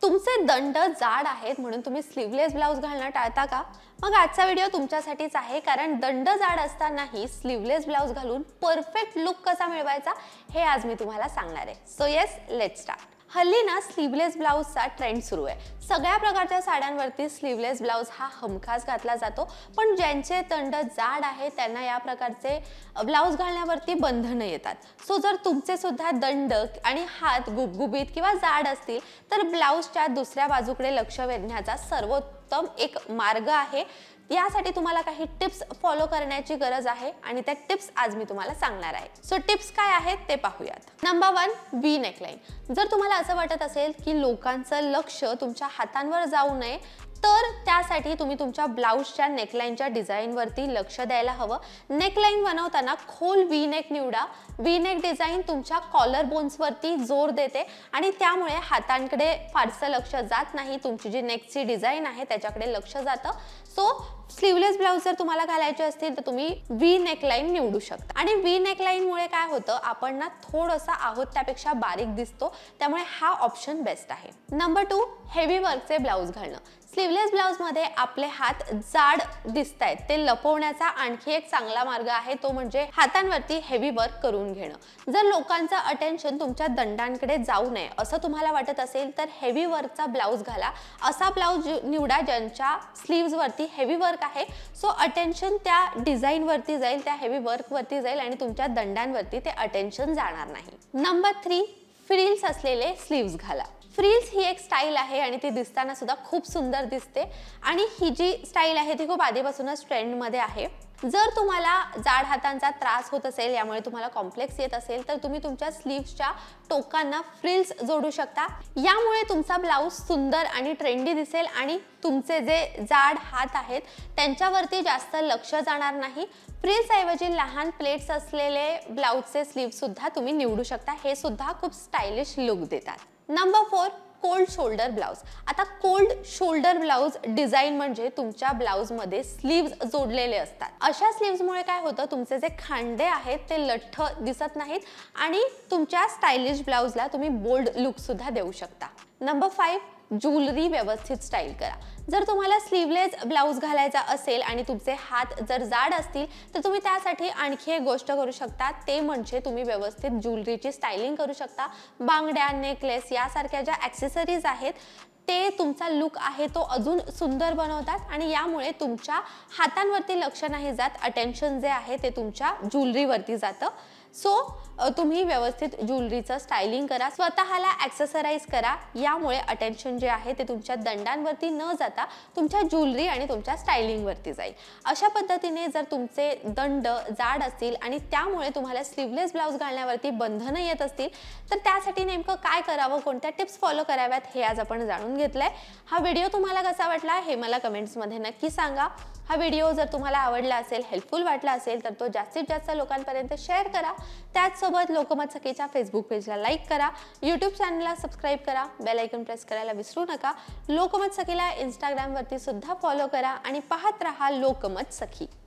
तुमचे दंड जाड आहेत म्हणून तुम्ही स्लीवलेस ब्लाउज घालणं टाळता का? मग आजचा व्हिडिओ तुमच्यासाठीच आहे, कारण दंड जाड असतानाही स्लीवलेस ब्लाउज घालून परफेक्ट लुक कसा मिळवायचा हे आज मी तुम्हाला सांगणार आहे. So yes, let's start. हल्ली ना स्लीवलेस ब्लाउजचा ट्रेंड सुरू आहे. सगळ्या प्रकारच्या साड्यांवरती स्लीवलेस ब्लाउज हा हमखास घातला जातो, पण ज्यांचे दंड जाड आहे त्यांना या प्रकारचे ब्लाउज घालण्यावरती बंधनं येतात. सो जर तुमचे सुद्धा दंड आणि हात गुबगुबीत किंवा जाड असतील तर ब्लाउजच्या दुसऱ्या बाजूकडे लक्ष वेधण्याचा सर्वोत्तम एक मार्ग आहे. यासाठी तुम्हाला काही टिप्स फॉलो करण्याची गरज आहे आणि त्या टिप्स आज मी तुम्हाला सांगणार आहे. सो टिप्स काय आहेत ते पाहूयात. Number 1, V neckline. जर तुम्हाला असं वाटत असेल की लोकांचं लक्ष तुमच्या हातांवर जाऊ नये तर त्यासाठी तुम्ही तुमच्या ब्लाउजच्या नेकलाइनच्या डिझाईनवरती लक्ष द्यायला हवं. नेकलाइन बनवताना खोल व्ही नेक निवडा. व्ही नेक डिझाईन तुमच्या कॉलर बोन्सवरती जोर देते आणि त्यामुळे हातांकडे फारसं लक्ष जात नाही. तुमची जी नेकची डिझाईन आहे त्याच्याकडे लक्ष जातं. सो स्लीवलेस ब्लाउज जर तुम्हाला घालायचे असतील तर तुम्ही व्ही नेकलाइन निवडू शकता. आणि व्ही नेकलाइनमुळे काय होतं, आपण ना थोडंसं आहोत त्यापेक्षा बारीक दिसतो, त्यामुळे हा ऑप्शन बेस्ट आहे. नंबर 2, हेवी वर्कचे ब्लाउज घालणं. स्लीवलेस ब्लाउजमध्ये आपले हात जाड दिसतायत ते लपवण्याचा आणखी एक चांगला मार्ग आहे, तो म्हणजे हातांवरती हेवी वर्क करून घेणं. जर लोकांचं अटेन्शन तुमच्या दंडांकडे जाऊ नये असं तुम्हाला वाटत असेल तर हेवी वर्कचा ब्लाउज घाला. असा ब्लाउज निवडा ज्यांच्या स्लीव्जवरती हेवी वर्क आहे. सो अटेन्शन त्या डिझाईनवरती जाईल, त्या हेवी वर्कवरती जाईल आणि तुमच्या दंडांवरती ते अटेन्शन जाणार नाही. नंबर 3, फ्रिल्स असलेले स्लीव्ज घाला. फ्रिल्स ही एक स्टाईल आहे आणि ती दिसताना सुद्धा खूप सुंदर दिसते आणि ही जी स्टाईल आहे ती खूप आधीपासूनच ट्रेंडमध्ये आहे. जर तुम्हाला जाड हातांचा त्रास होत असेल, यामुळे तुम्हाला कॉम्प्लेक्स येत असेल तर तुम्ही तुमच्या स्लीव्सच्या टोकांना फ्रिल्स जोडू शकता. यामुळे तुमचा ब्लाउज सुंदर आणि ट्रेंडी दिसेल आणि तुमचे जे जाड हात आहेत त्यांच्यावरती जास्त लक्ष जाणार नाही. फ्रिल्स ऐवजी लहान प्लेट्स असलेले ब्लाउजचे स्लीव सुद्धा तुम्ही निवडू शकता. हे सुद्धा खूप स्टायलिश लुक देतात. Number 4, cold shoulder blouse. आता कोल्ड शोल्डर ब्लाउज डिझाईन म्हणजे तुमच्या ब्लाउजमध्ये स्लीव्ज जोडलेले असतात. अशा स्लीव्जमुळे काय होतं, तुमचे जे खांदे आहेत ते लठ्ठ दिसत नाहीत आणि तुमच्या स्टायलिश ब्लाउजला तुम्ही बोल्ड लुक सुद्धा देऊ शकता. नंबर 5, ज्वेलरी व्यवस्थित स्टाईल करा. जर तुम्हाला स्लीवलेस ब्लाउज घालायचा असेल आणि तुमचे हात जर जाड असतील तर तुम्ही त्यासाठी आणखी एक गोष्ट करू शकता, ते म्हणजे तुम्ही व्यवस्थित ज्वेलरीची स्टायलिंग करू शकता. बांगड्या, नेकलेस यासारख्या ज्या ॲक्सेसरीज आहेत ते तुमचा लुक आहे तो अजून सुंदर बनवतात आणि यामुळे तुमच्या हातांवरती लक्ष नाही जात, अटेन्शन जे आहे ते तुमच्या ज्वेलरीवरती जातं. सो तुम्ही व्यवस्थित ज्वेलरीचं स्टायलिंग करा, स्वतःला ॲक्सेसराईज करा. यामुळे अटेन्शन जे आहे ते तुमच्या दंडांवरती न जाता तुमच्या ज्वेलरी आणि तुमच्या स्टायलिंगवरती जाईल. अशा पद्धतीने जर तुमचे दंड जाड असतील आणि त्यामुळे तुम्हाला स्लीवलेस ब्लाउज घालण्यावरती बंधनं येत असतील तर त्यासाठी नेमकं काय करावं, कोणत्या टिप्स फॉलो कराव्यात हे आज आपण जाणून घेतलंय. हा व्हिडिओ तुम्हाला कसा वाटला हे मला कमेंट्समध्ये नक्की सांगा. हा व्हिडिओ जर तुम्हाला आवडला असेल, हेल्पफुल वाटला असेल तर तो जास्तीत जास्त लोकांपर्यंत शेअर करा. त्याचसोबत लोकमत सखीच्या फेसबुक पेजला लाईक करा, यूट्यूब चॅनलला सबस्क्राईब करा, बेल आयकॉन प्रेस करायला विसरू नका. लोकमत सखीला इंस्टाग्रामवरती सुद्धा फॉलो करा आणि पाहत रहा लोकमत सखी.